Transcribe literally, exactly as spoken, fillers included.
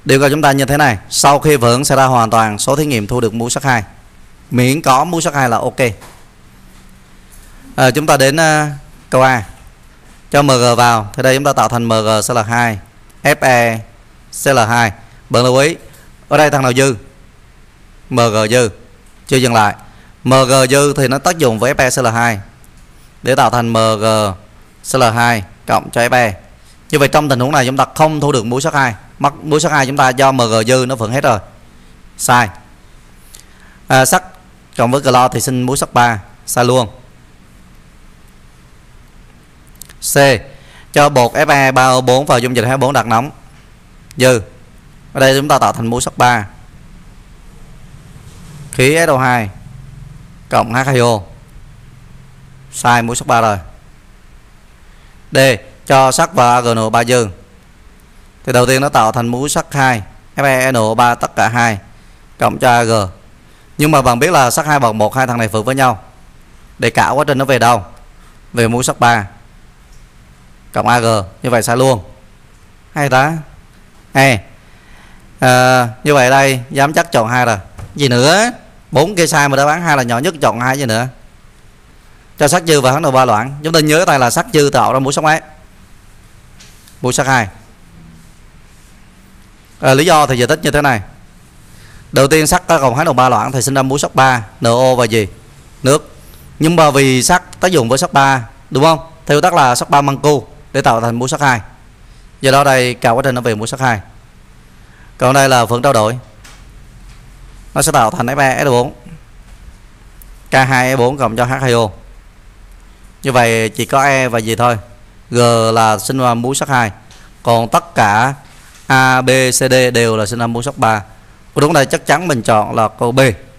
Điều của chúng ta như thế này. Sau khi vững sẽ ra hoàn toàn số thí nghiệm thu được mũ sắc hai. Miễn có mũ sắc hai là ok. À, chúng ta đến uh, câu A. Cho mg vào. Thì đây chúng ta tạo thành mg sẽ hai, fe sẽ hai. Bạn lưu ý. Ở đây thằng nào dư? Mg dư. Chưa dừng lại. Mg dư thì nó tác dụng với fe sẽ hai để tạo thành mg sẽ hai cộng cho fe. Như vậy trong tình huống này chúng ta không thu được mũ sắc hai. Mất mũ sắc hai chúng ta do mg dư nó vẫn hết rồi. Sai. À, sắt cộng với clo thì sinh mũ sắc ba. Sai luôn. C. Cho bột Fe ba O bốn vào dung dịch H bốn đặc nóng. Dư. Ở đây chúng ta tạo thành mũ sắc ba. Khí S O hai cộng H hai O. Sai, mũ sắc ba rồi. D. Cho sắt và a giê en o ba dư. Thì đầu tiên nó tạo thành mũ sắt hai, Fe N O ba tất cả hai cộng cho Ag. Nhưng mà bạn biết là sắt hai bằng một, hai thằng này phượt với nhau. Để cả quá trình nó về đâu? Về mũ sắt ba cộng Ag. Như vậy sai luôn. Hay ta. Hey. À, như vậy đây dám chắc chọn hai rồi. Gì nữa? Bốn cây sai mà đáp án hai là nhỏ nhất, chọn hai gì nữa. Cho sắt dư và H N O ba loãng. Chúng ta nhớ tay là sắt dư tạo ra mũ sắt mấy? Mũ sắt hai. À, lý do thì giải thích như thế này. Đầu tiên sắt có cộng H N O ba loãng thì sinh ra mũ sắt ba, N O và gì? Nước. Nhưng mà vì sắt tác dụng với sắt ba, đúng không? Theo tắt là sắt ba măng cu để tạo thành mũ sắt hai. Do đó đây cả quá trình nó về mũ sắt hai. Còn đây là phần trao đổi. Nó sẽ tạo thành Fe S O bốn. K hai E bốn cộng cho H hai O. Như vậy chỉ có E và gì thôi. G là sinh ra mũ sắt hai. Còn tất cả A, B, C, D đều là sinh ra mũ sắt ba. Đúng đây chắc chắn mình chọn là câu B.